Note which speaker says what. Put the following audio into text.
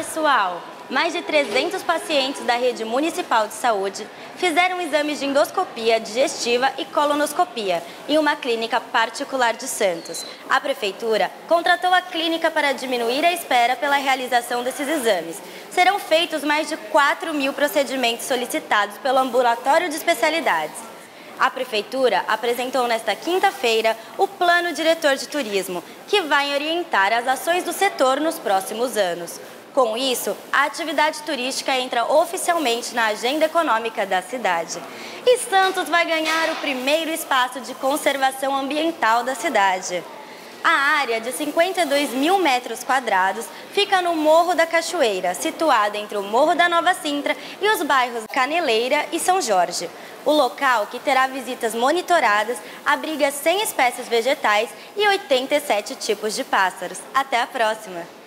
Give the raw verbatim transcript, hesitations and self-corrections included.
Speaker 1: pessoal! Mais de trezentos pacientes da rede municipal de saúde fizeram exames de endoscopia digestiva e colonoscopia em uma clínica particular de Santos. A prefeitura contratou a clínica para diminuir a espera pela realização desses exames. Serão feitos mais de quatro mil procedimentos solicitados pelo ambulatório de especialidades. A Prefeitura apresentou nesta quinta-feira o Plano Diretor de Turismo, que vai orientar as ações do setor nos próximos anos. Com isso, a atividade turística entra oficialmente na agenda econômica da cidade. E Santos vai ganhar o primeiro espaço de conservação ambiental da cidade. A área de cinquenta e dois mil metros quadrados fica no Morro da Cachoeira, situado entre o Morro da Nova Sintra e os bairros Caneleira e São Jorge. O local, que terá visitas monitoradas, abriga cem espécies vegetais e oitenta e sete tipos de pássaros. Até a próxima!